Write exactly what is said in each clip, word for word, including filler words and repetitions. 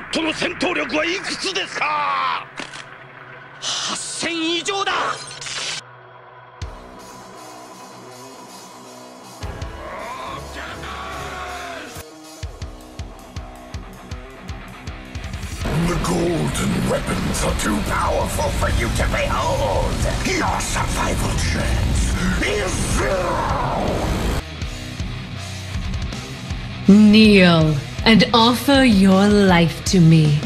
トの戦闘力はいくつですか？はっせん以上だ。 The golden weapons are too powerful for you to behold. Your survival chance is zero. Kneel and offer your life to me.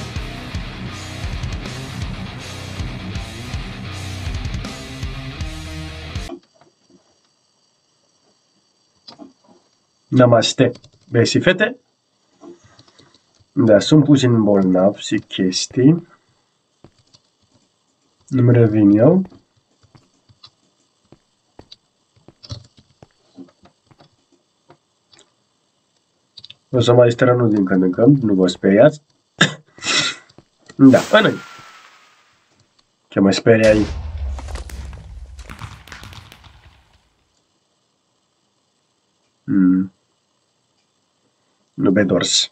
Namaste, băieți și fete. Da, sunt puțin bolnav și chestii. Nu-mi revin eu. O să mai strănu din când în când, nu vă speriați. Da, înăi. Ce mă speriai? Mm. Nu pe dors.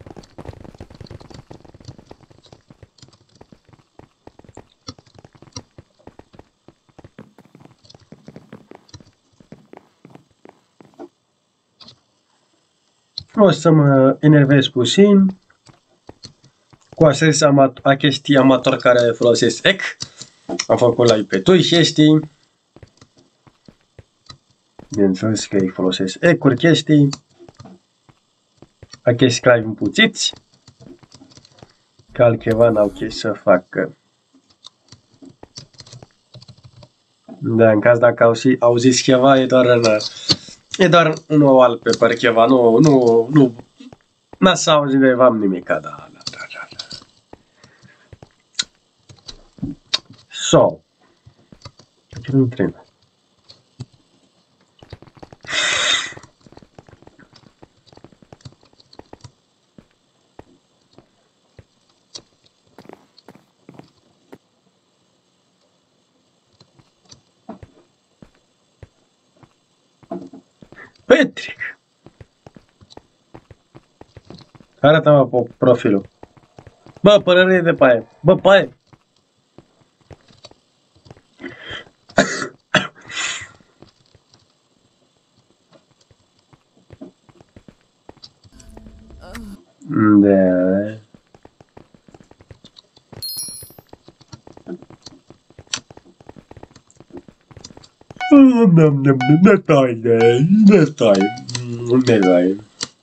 O să mă enervez puțin cu acest amator, chestii amator care folosesc E C. Am făcut live pe Twitch chestii. Bineînțeles că îi folosesc E C-uri chestii. Acest live împuțiți. Că altceva n-au ce să facă. Da, în caz dacă auzi, auziți ceva, e doar în... E doar un wallpaper ceva, nu, nu, nu, n-ați auzit de v-am nimica, da, da, da, da, da. So, ce nu trebuie? Petric! Arată-mă profilul. Bă, părere de paie. Bă, paie! Da. Ne stai, ne stai, ne stai.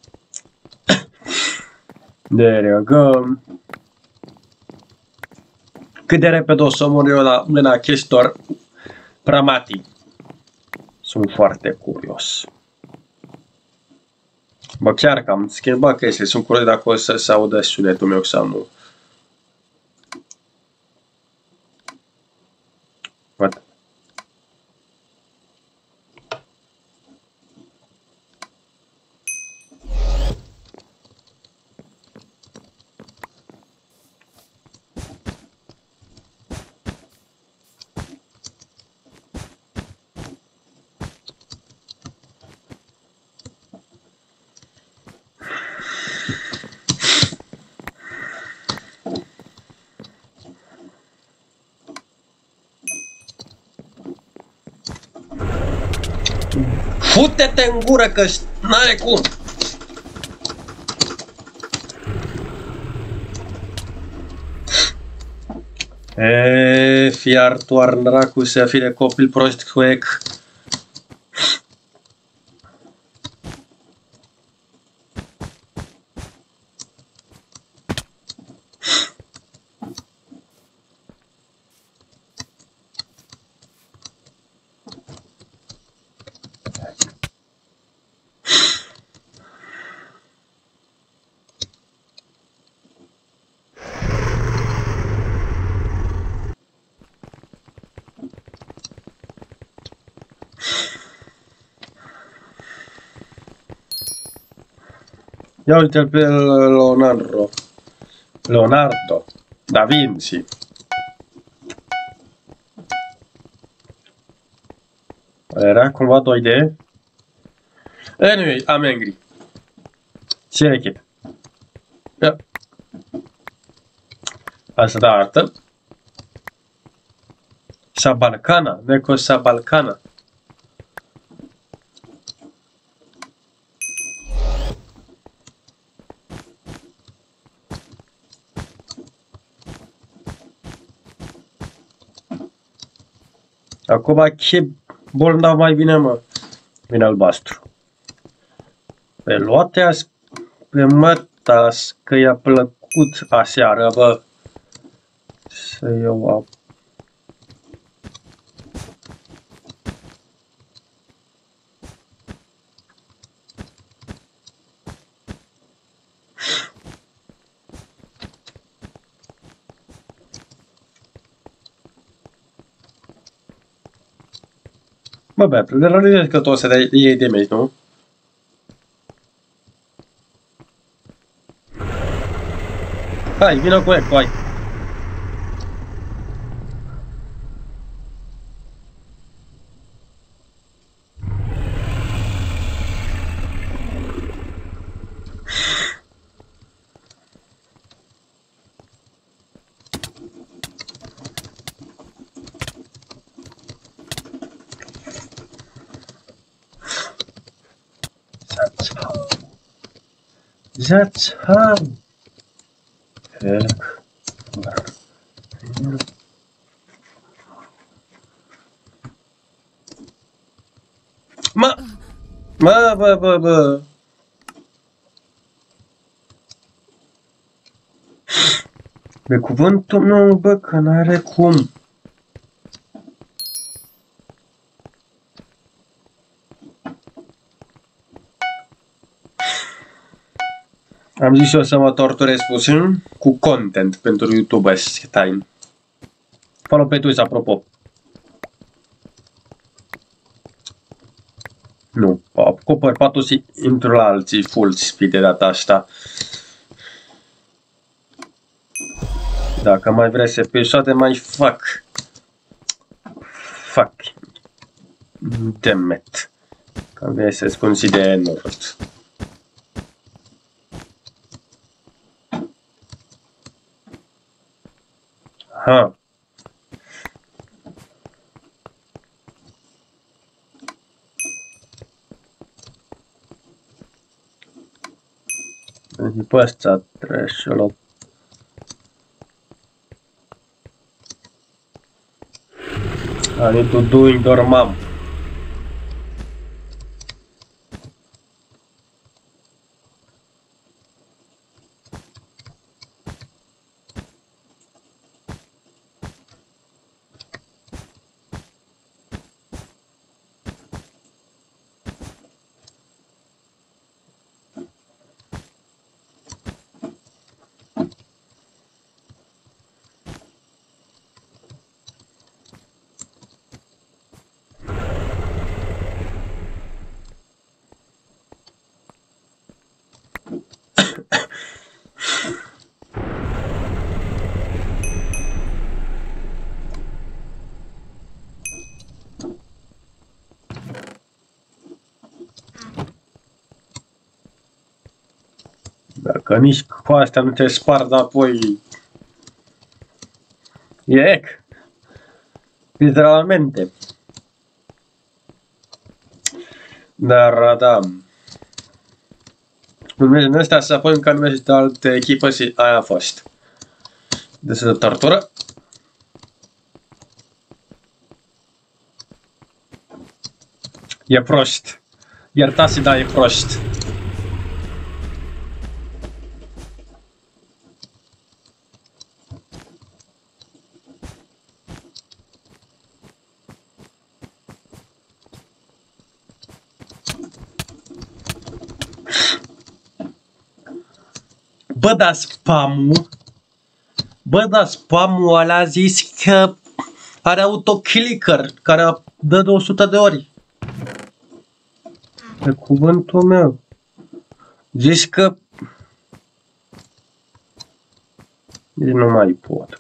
There we go. Cât de repede o să mor eu la mâna acestor pramati? Sunt foarte curios. Bă, chiar că am schimbat chestii, sunt curios dacă o să se audă sunetul meu sau nu. What? Fute-te în gură că n-are cum! E, fiar toarnă dracu să fie de copil prost cu E C. Ia uite-l pe Leonardo. Leonardo da Vinci. Era cumva doi D. Anyway, I'm angry. Ce echip? Yeah. Asta da artă. Sabalcana, Neko Sabalcana. Acum ce bolnav mai vine, mă? Vine albastru. Pe luatea pe mătas că i-a plăcut aseară, bă. Să iau apă. Bă, băiatul, de realizez că tu o să te iei de meci, nu? Hai, vină cu eco, hai! That's how. Heck. Ma, ma, bă, bă, bă. Pe cuvântul meu, bă, că n-are cum. Am zis eu să mă torturez puțin cu content pentru YouTubers time. Follow pe Twitch, apropo. Nu, cu bărbatul și intru la alții full speed de data asta. Dacă mai vreți episoade, mai fac. Fac. Damn it. Că vrei să spun și de nord. Ha. Deci pe ăsta trebuie să-l luăm. I need to do in dormam. Dacă nici cu astea nu te spart apoi... Ec! Literalmente. Dar, da... În ăstea să apoi încă nu de altă echipă și aia a fost. Deci de tortură. E prost. Iertați, da, e prost. Bă, da spamul, bă, da spamul ăla a zis că are autoclicker care dă de o sută de ori. Pe cuvântul meu. Zici că... Deci nu mai pot.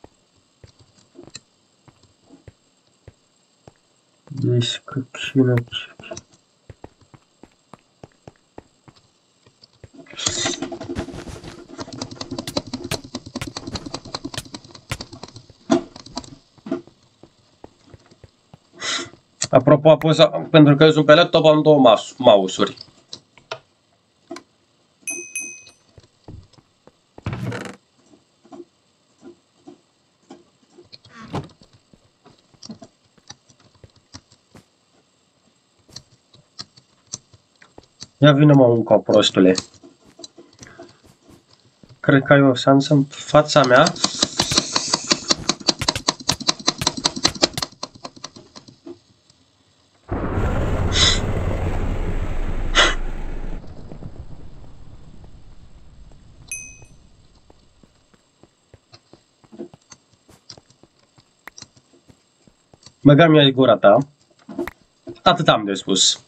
Deci că cine... Apropo, apăsa, pentru că eu sunt pe laptop, am două mouse-uri. Ia vină mă încă, prostule. Cred că ai o șansă în fața mea. Băga mi-ai gura ta. Atât am de spus.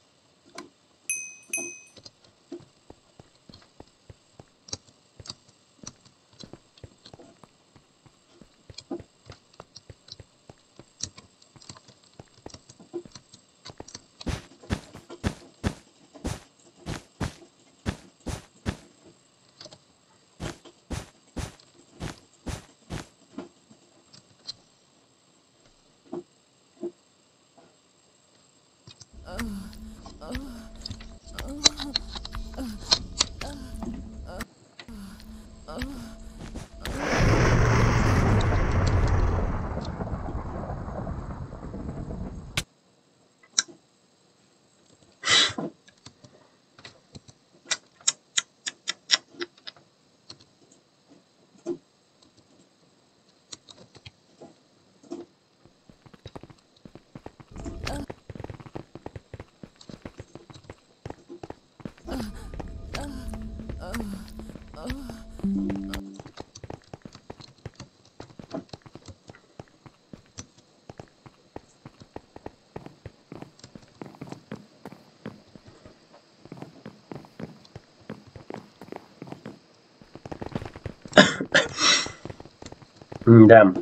Da.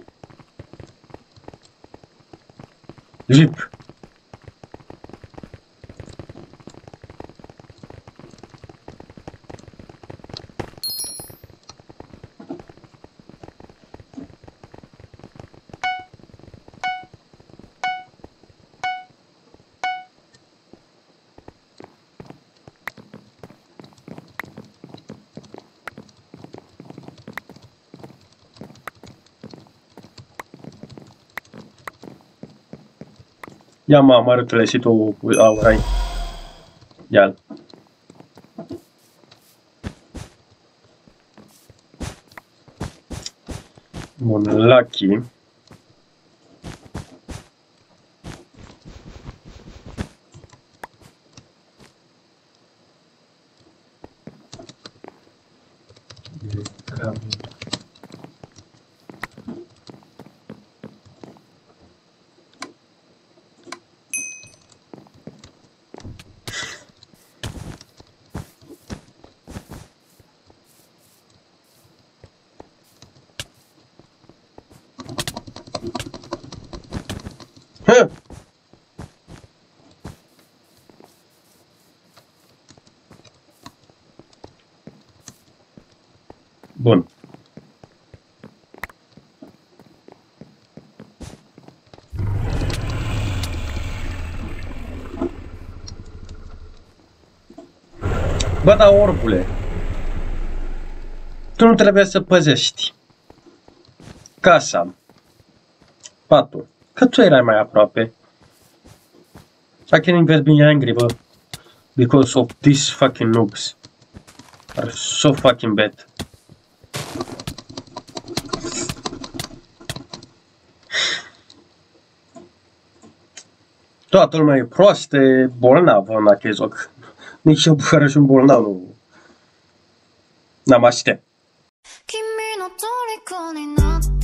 Jeep. Ia mă, mărâtule, și tu aurai. Ia-l. Bun, Lucky. Bun. Bă, da, orbule, tu nu trebuie să păzești casa, patul, că tu erai mai aproape. I can even be angry, bă, because of these fucking noobs are so fucking bad. Toată lumea e proastă, e bolnavă în acest joc. Nici eu care sunt bolnav nu... N-am aștept.